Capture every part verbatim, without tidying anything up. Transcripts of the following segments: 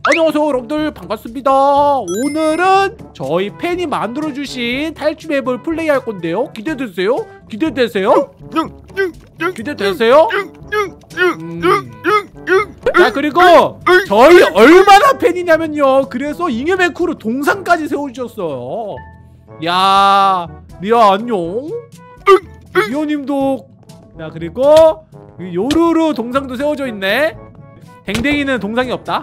안녕하세요 여러분들, 반갑습니다. 오늘은 저희 팬이 만들어주신 탈출맵을 플레이할 건데요. 기대되세요? 기대되세요? 기대되세요? 음. 자, 그리고 저희 얼마나 팬이냐면요, 그래서 잉여맨 크루 동상까지 세워주셨어요. 야, 리아 안녕. 리오님도. 자, 그리고 요루루 동상도 세워져 있네. 댕댕이는 동상이 없다.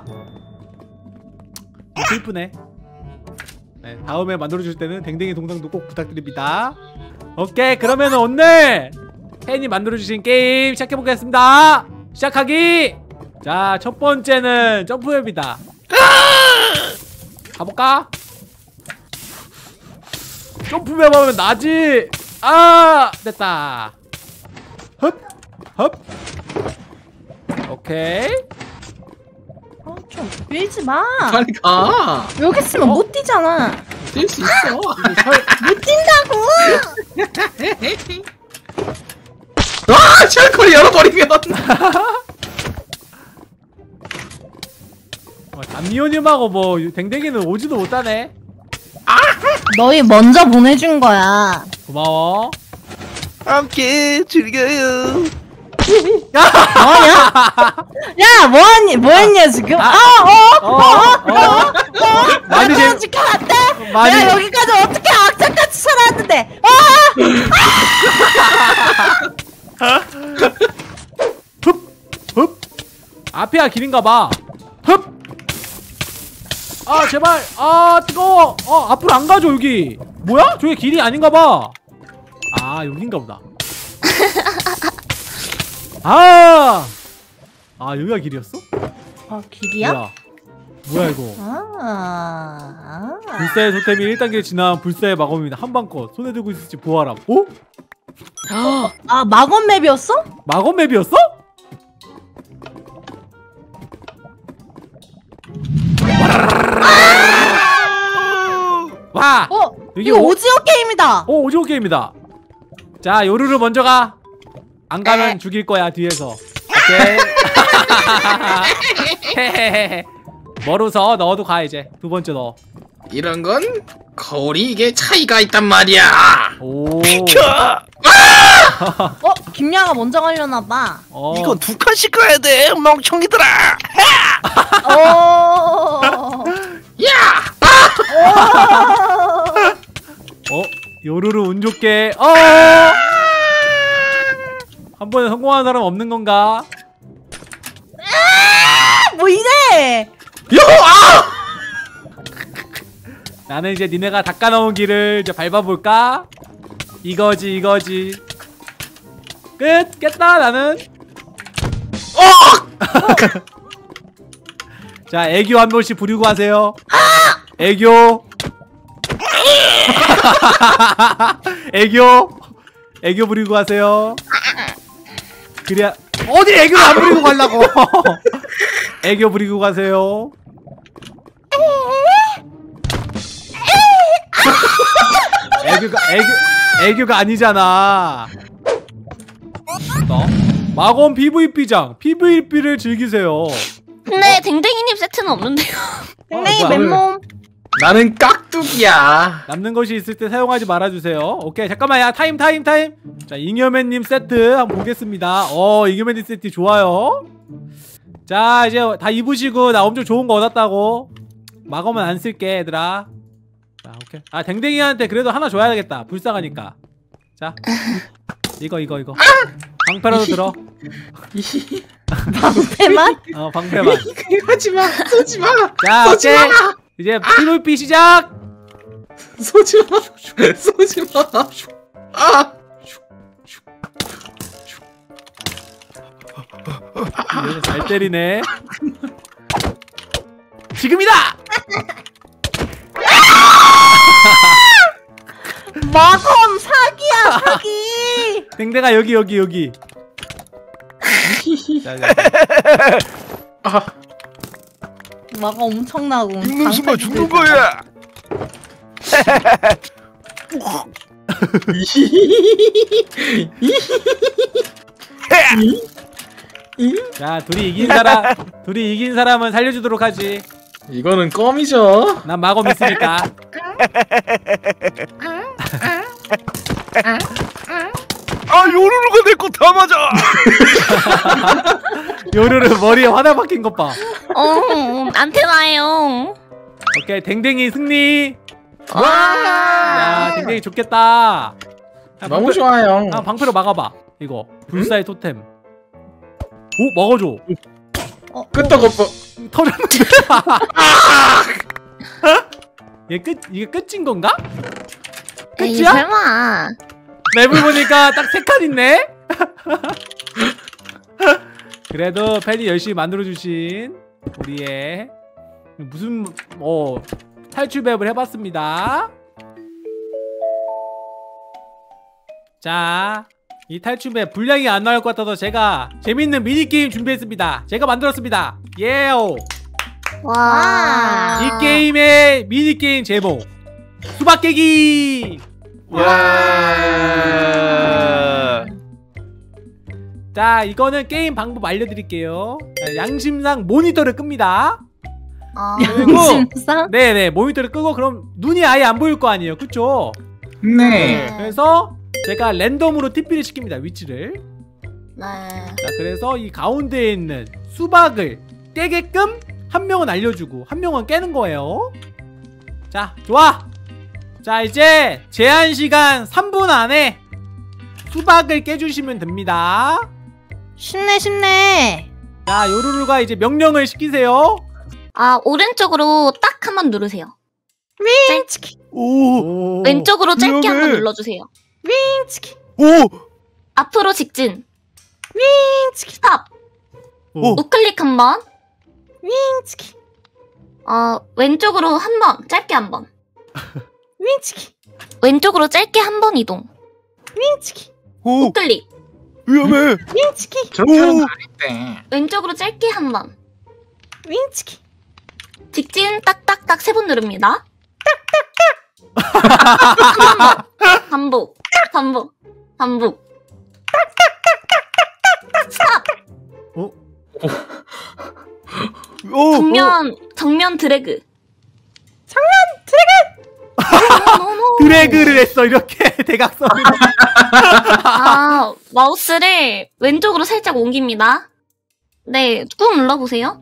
슬프네. 네, 다음에 만들어주실 때는 댕댕이 동상도 꼭 부탁드립니다. 오케이, 그러면 오늘 팬이 만들어주신 게임 시작해보겠습니다. 시작하기! 자, 첫 번째는 점프맵이다. 가볼까? 점프맵 하면 나지! 아! 됐다. 흡! 흡! 오케이. 어, 좀 밀지 마. 빨리 가. 여기 있으면 어? 못 뛰잖아. 뛸 수 있어. 못 뛴다고. 아, 셜콜이 열어버리면. 어, 담미호님하고 뭐 댕댕이는 오지도 못하네. 너희 먼저 보내준 거야. 고마워. 함께 즐겨요. 뭐냐? 야, 뭐하니? 뭐했냐 지금? 아, 어, 어, 어, 어, 어. 많이 나 재- 지금 안 돼. 많이- 내가 여기까지 어떻게 악착같이 살았는데? 아! 흡! 흡! 앞이야 길인가봐. 흡! 아 제발. 아 뜨거워. 어 앞으로 안 가죠 여기. 뭐야? 저게 길이 아닌가봐. 아 여긴가보다. 아! 아 여기가 길이었어? 어, 길이야? 뭐야? 뭐야 이거? 아, 아. 불사의 토템이 일 단계를 지난 불사의 마검입니다. 한방껏 손에 들고 있을지 보아라. 오? 아, 마검 맵이었어? 마검 맵이었어? 와! 어, 여기 이거 오- 오지오 게임이다. 오, 오징어 게임이다. 자, 요루루 먼저 가. 안 가면 에. 죽일 거야, 뒤에서. 오케이. 헤헤헤헤. 멀어서 너도 가, 이제. 두 번째 너. 이런 건 거울이 이게 차이가 있단 말이야. 오. 어, 김야가 먼저 가려나 봐. 어. 이건 두 칸씩 가야 돼, 멍청이들아. 어. 야! 어? 요루루 운 좋게. 어! 한 번에 성공하는 사람 없는 건가? 아, 뭐 이래? 요! 아! 나는 이제 니네가 닦아놓은 길을 이제 밟아볼까? 이거지, 이거지. 끝! 깼다, 나는. 어! 자, 애교 한 번씩 부리고 하세요. 애교. 애교. 애교 부리고 하세요. 그래야 어디 애교를 안 부리고 가려고. 애교 부리고 가세요. 애교가 애교 애교가 아니잖아. 너 마검 피브이피장 피브이피를 즐기세요. 근데 댕댕이님 세트는 없는데요. 댕댕이 뭐야? 맨몸. 나는 깍두기야. 남는 것이 있을 때 사용하지 말아주세요. 오케이, 잠깐만. 야, 타임 타임 타임. 자, 잉여맨님 세트 한번 보겠습니다. 어, 잉여맨님 세트 좋아요. 자, 이제 다 입으시고. 나 엄청 좋은 거 얻었다고. 마검은 안 쓸게, 얘들아. 자, 오케이. 아, 댕댕이한테 그래도 하나 줘야 되겠다, 불쌍하니까. 자, 이거 이거 이거 방패라도 들어. 방패만? 어, 방패만. 그거 하지마. 쏘지마. 자, 쏘지 오케이. 마. 이제 피브이피 시작. 쏘지마. 쏘지마. 아! 얘는 잘 때리네. 지금이다. 마검 사기야, 사기. 댕댕아 여기 여기 여기. 자, 자. 아! 마검 엄청나고. 죽는 순간 방패 죽는 들고. 거야. 자, 둘이 이긴 사람, 둘이 이긴 사람은 살려주도록 하지. 이거는 껌이죠. 난 마검 있으니까. 아 요루루가 내 거 다 맞아. 요루루 머리에 화나 박힌 것 봐. 어, 안테나예요. 오케이, 댕댕이 승리. 와. 야, 댕댕이 좋겠다. 야, 너무 방패- 좋아요. 아, 방패로 막아봐. 이거 불사의 토템. 오, 먹어줘. 끄떡없어. 터졌는데. 얘 끝, 이게 끝인 건가? 에이, 끝이야? 설마. 맵을 보니까 딱 세 칸 있네. 그래도 팬이 열심히 만들어주신 우리의 무슨 어 탈출 맵을 해봤습니다. 자, 이 탈출 맵 분량이 안 나올 것 같아서 제가 재밌는 미니게임 준비했습니다. 제가 만들었습니다. 예오. 와. 이 게임의 미니게임 제목 수박 깨기. 와. 자, 이거는 게임 방법 알려드릴게요. 자, 양심상 모니터를 끕니다. 아. 양심상? 네네, 모니터를 끄고 그럼 눈이 아예 안 보일 거 아니에요, 그쵸? 네. 그래서 제가 랜덤으로 티피를 시킵니다, 위치를. 네. 자, 그래서 이 가운데에 있는 수박을 깨게끔 한 명은 알려주고 한 명은 깨는 거예요. 자, 좋아. 자, 이제 제한시간 삼 분 안에 수박을 깨주시면 됩니다. 쉽네 쉽네. 자, 요루루가 이제 명령을 시키세요. 아, 오른쪽으로 딱 한 번 누르세요. 윙치키 오. 왼쪽으로 짧게 한 번 위험해. 눌러주세요. 윙치키 오. 앞으로 직진. 윙치키 스탑. 오. 우클릭 한 번. 윙치키 어, 왼쪽으로 한 번. 짧게 한 번. 윙치키 왼쪽으로 짧게 한 번 이동. 윙치키 오. 우클릭. 위험해. 윙치키 저렇게 하는 거 아닌데. 왼쪽으로 짧게 한 번. 윙치키 직진 딱딱딱 세 번 누릅니다. 딱딱딱. 반복. 반복. 반복. 스탑. 어? 오. 정면 정면 드래그. 정면 드래그. 드래그를 했어, 이렇게. 대각선으로. 아, 마우스를 왼쪽으로 살짝 옮깁니다. 네, 꾹 눌러보세요.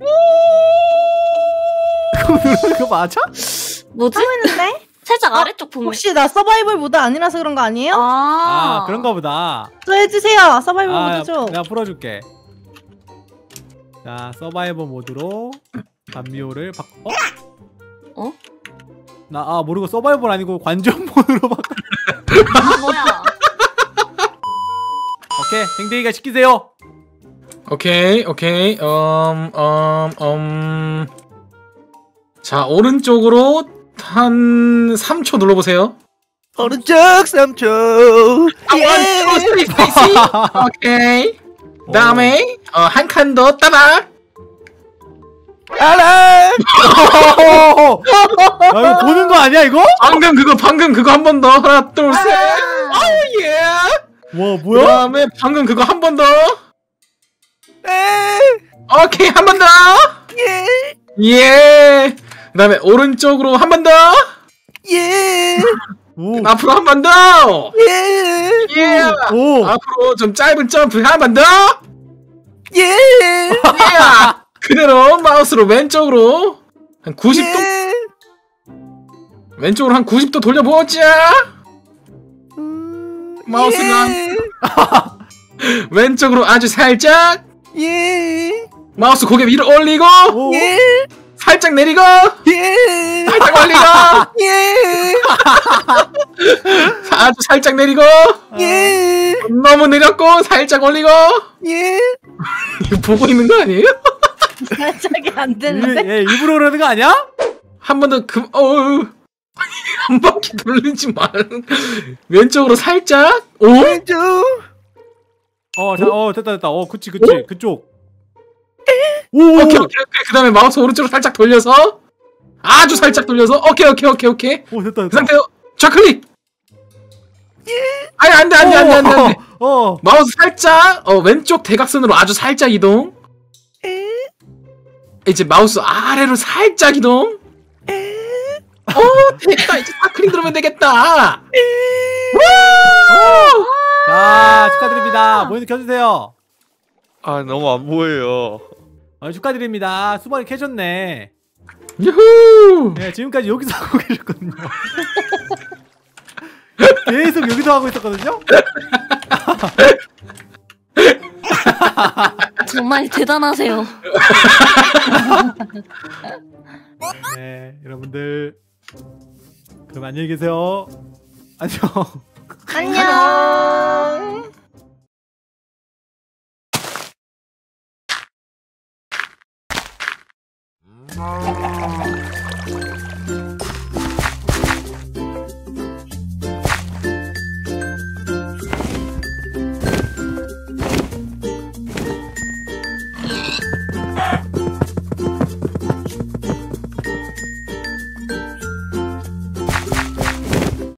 그거 누르는 거 맞아? 뭐지? 했는데? 살짝 어, 아래쪽 보면. 혹시 나 서바이벌 모드 아니라서 그런 거 아니에요? 아, 아, 그런가 보다. 저 해주세요. 서바이벌 아, 모드 좀. 내가 풀어줄게. 자, 서바이벌 모드로 감미호를 바꿔. 어? 어? 나, 아, 모르고 서바이벌 아니고 관전 모드로 바꿔. 아, 뭐야? 오케이, 댕댕이가 시키세요. 오케이, 오케이. 음, 음, 음. 자, 오른쪽으로 한 삼 초 눌러보세요. 오른쪽 삼 초. 아, 원, 투, 쓰리, 쓰리. 오케이. 다음에 어, 한 칸 더 따박. 알아. 야, 이거 보는 거 아니야, 이거? 방금 그거, 방금 그거 한 번 더. 하나, 둘, 셋. 아, 예. 와, 그 뭐야? 다음에 방금 그거 한 번 더. 에. 오케이, 한 번 더. 예. 예. 그 다음에 오른쪽으로 한 번 더. 예. 오, 앞으로 한 번 더. 예. 예. 오, 앞으로 좀 짧은 점프 한 번 더. 예. 예. 그대로 마우스로 왼쪽으로 한 구십 도. 예. 왼쪽으로 한 구십 도 돌려보자. 음, 마우스가 예. 왼쪽으로 아주 살짝. 예. 마우스 고개 위로 올리고. 오. 예. 살짝 내리고. 예. 살짝 올리고. 예. 아주 살짝 내리고. 예. 너무 내렸고 살짝 올리고. 예. 이거 보고 있는 거 아니에요? 살짝이 안 일, 되는데? 얘 일부러 그러는 거 아니야? 한 번 더 금, 어우. 한 바퀴 돌리지 말. 왼쪽으로 살짝. 오? 왼쪽. 어, 자, 어, 됐다, 됐다. 어, 그치, 그치. 그쪽. 오, 오케이, 오케이, 오케이. 그 다음에 마우스 오른쪽으로 살짝 돌려서. 아주 살짝 돌려서. 오케이, 오케이, 오케이, 오케이. 오, 됐다, 그 됐다. 상태로 좌클릭. 아니, 안 돼, 안 돼, 안 돼, 안 돼, 안 돼. 어, 어. 마우스 살짝, 어, 왼쪽 대각선으로 아주 살짝 이동. 이제 마우스 아래로 살짝 이동. 어 됐다. 이제 스크린 들어오면 되겠다. 자 축하드립니다. 모니터 켜주세요. 아 너무 안 보여요. 어, 축하드립니다. 수박이 캐셨네. 유후. 네, 지금까지 여기서 하고 계셨거든요. 계속 여기서 하고 있었거든요. 정말 대단하세요. 네, 여러분들 그럼 안녕히 계세요. 안녕. 안녕.